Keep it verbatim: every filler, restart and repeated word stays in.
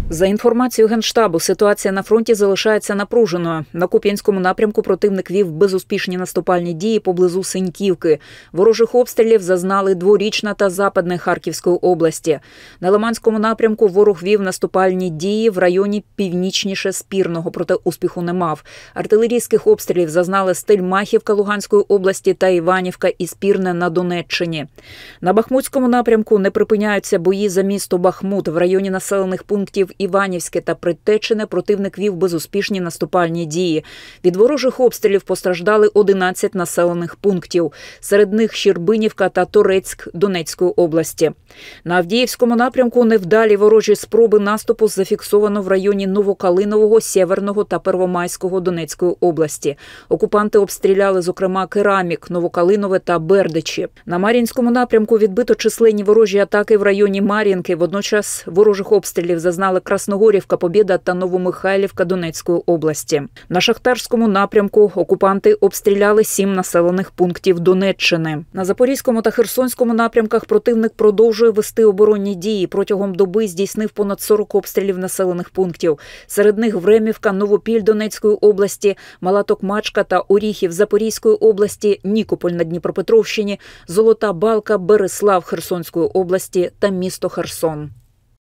За інформацією Генштабу, ситуація на фронті залишається напруженою. На Куп'янському напрямку противник вів безуспішні наступальні дії поблизу Синьківки. Ворожих обстрілів зазнали Дворічна та Западне Харківської області. На Лиманському напрямку ворог вів наступальні дії в районі північніше Спірного, проте успіху не мав. Артилерійських обстрілів зазнали Стельмахівка Луганської області та Іванівка і Спірне на Донеччині. На Бахмутському напрямку не припиняються бої за місто Бахмут. В районі населених пунктів Іванівське та Притечене противник вів безуспішні наступальні дії. Від ворожих обстрілів постраждали одинадцять населених пунктів. Серед них Щербинівка та Торецьк Донецької області. На Авдіївському напрямку невдалі ворожі спроби наступу зафіксовано в районі Новокалинового, Сєверного та Первомайського Донецької області. Окупанти обстріляли, зокрема, Керамік, Новокалинове та Бердичі. На Мар'їнському напрямку відбито численні ворожі атаки в районі Мар'їнки. Водночас ворожих обстрілів зазнали Красногорівка, Побєда та Новомихайлівка Донецької області. На Шахтарському напрямку окупанти обстріляли сім населених пунктів Донеччини. На Запорізькому та Херсонському напрямках противник продовжує вести оборонні дії. Протягом доби здійснив понад сорок обстрілів населених пунктів. Серед них Времівка, Новопіль Донецької області, Мала Токмачка та Оріхів Запорізької області, Нікополь на Дніпропетровщині, Золота Балка, Береслав Херсонської області та місто Херсон.